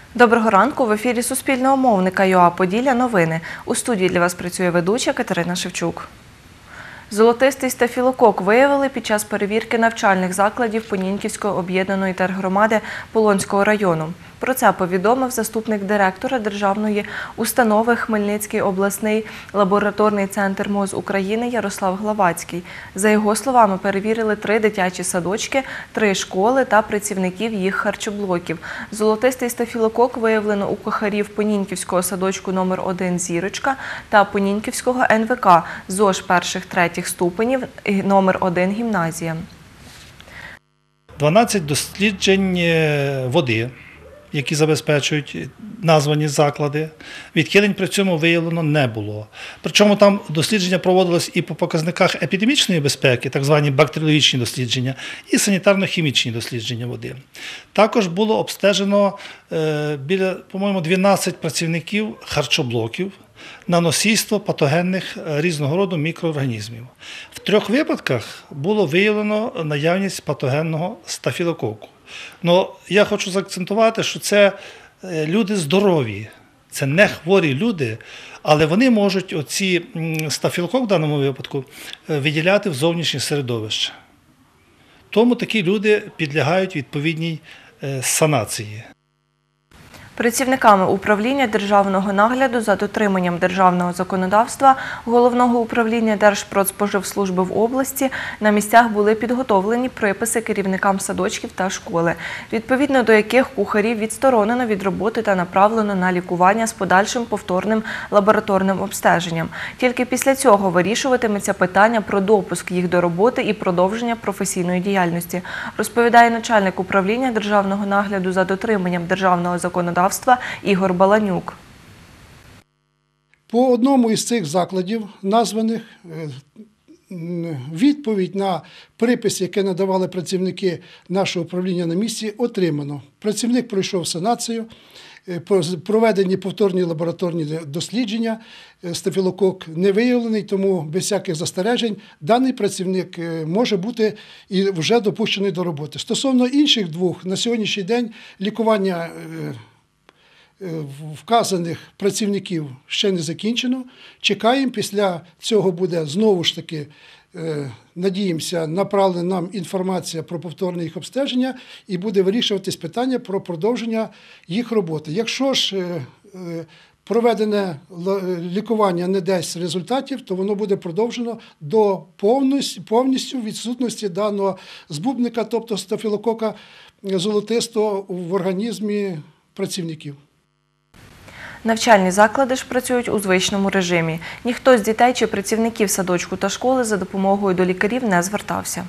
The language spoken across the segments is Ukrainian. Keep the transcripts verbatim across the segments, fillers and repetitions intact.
Доброго ранку! В ефірі Суспільного мовника ЮА Поділля новини. У студії для вас працює ведуча Катерина Шевчук. Золотистий стафілокок виявили під час перевірки навчальних закладів Понінківської об'єднаної тергромади Полонського району. Про це повідомив заступник директора державної установи Хмельницький обласний лабораторний центр МОЗ України Ярослав Главацький. За його словами, перевірили три дитячі садочки, три школи та працівників їх харчоблоків. Золотистий стафілокок виявлено у кухарів Понінківського садочку номер один «Зірочка» та Понінківського ен ве ка ЗОЖ перших-третіх ступенів номер один «Гімназія». дванадцять досліджень води, які забезпечують названі заклади. Відхилень при цьому виявлено не було. Причому там дослідження проводилось і по показниках епідемічної безпеки, так звані бактеріологічні дослідження, і санітарно-хімічні дослідження води. Також було обстежено е, біля, по-моєму, дванадцять працівників харчоблоків на носійство патогенних різного роду мікроорганізмів. В трьох випадках було виявлено наявність патогенного стафілококу. Но я хочу заакцентувати, що це люди здорові, це не хворі люди, але вони можуть оці стафілокок в даному випадку виділяти в зовнішнє середовище. Тому такі люди підлягають відповідній санації. Працівниками управління державного нагляду за дотриманням державного законодавства Головного управління Держпродспоживслужби в області на місцях були підготовлені приписи керівникам садочків та школи, відповідно до яких кухарів відсторонено від роботи та направлено на лікування з подальшим повторним лабораторним обстеженням. Тільки після цього вирішуватиметься питання про допуск їх до роботи і продовження професійної діяльності, розповідає начальник управління державного нагляду за дотриманням державного законодавства Ігор Баланюк. По одному із цих закладів, названих, відповідь на припис, який надавали працівники нашого управління на місці, отримано. Працівник пройшов санацію, проведені повторні лабораторні дослідження, стафілокок не виявлений, тому без всяких застережень даний працівник може бути і вже допущений до роботи. Стосовно інших двох, на сьогоднішній день лікування вказаних працівників ще не закінчено. Чекаємо, після цього буде знову ж таки, надіємося, направлена нам інформація про повторне їх обстеження і буде вирішуватись питання про продовження їх роботи. Якщо ж проведене лікування не дасть результатів, то воно буде продовжено до повністю відсутності даного збудника, тобто стафілокока золотистого в організмі працівників. Навчальні заклади ж працюють у звичному режимі. Ніхто з дітей чи працівників садочку та школи за допомогою до лікарів не звертався.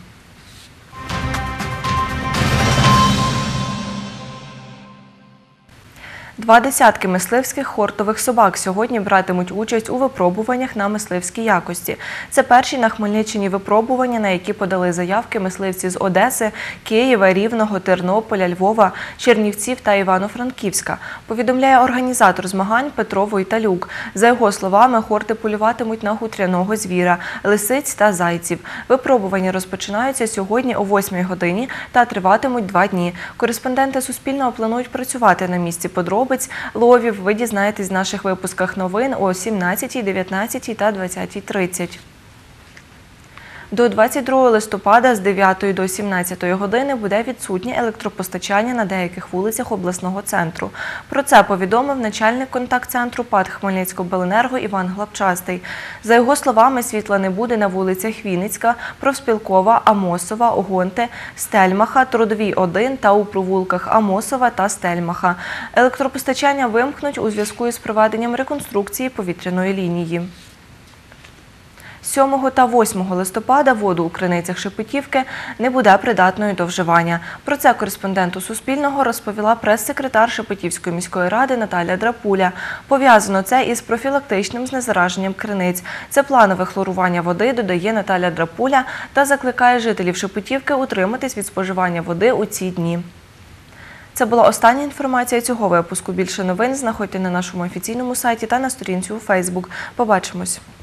Два десятки мисливських хортових собак сьогодні братимуть участь у випробуваннях на мисливській якості. Це перші на Хмельниччині випробування, на які подали заявки мисливці з Одеси, Києва, Рівного, Тернополя, Львова, Чернівців та Івано-Франківська. Повідомляє організатор змагань Петро Войталюк. За його словами, хорти полюватимуть на хутряного звіра, лисиць та зайців. Випробування розпочинаються сьогодні о восьмій годині та триватимуть два дні. Кореспонденти Суспільного планують працювати на місці подробиць ловів ви дізнаєтесь в наших випусках новин о сімнадцятій, дев'ятнадцятій та двадцятій тридцять. До двадцять другого листопада з дев'ятої до сімнадцятої години буде відсутнє електропостачання на деяких вулицях обласного центру. Про це повідомив начальник контакт-центру ПАТ Хмельницькобленерго Іван Главчастий. За його словами, світла не буде на вулицях Вінницька, Профспілкова, Амосова, Гонти, Стельмаха, Трудовій один та у провулках Амосова та Стельмаха. Електропостачання вимкнуть у зв'язку із проведенням реконструкції повітряної лінії. сьомого та восьмого листопада воду у криницях Шепетівки не буде придатною до вживання. Про це кореспонденту Суспільного розповіла прес-секретар Шепетівської міської ради Наталя Драпуля. Пов'язано це із профілактичним знезараженням криниць. Це планове хлорування води, додає Наталя Драпуля, та закликає жителів Шепетівки утриматись від споживання води у ці дні. Це була остання інформація цього випуску. Більше новин знаходьте на нашому офіційному сайті та на сторінці у Фейсбук. Побачимось!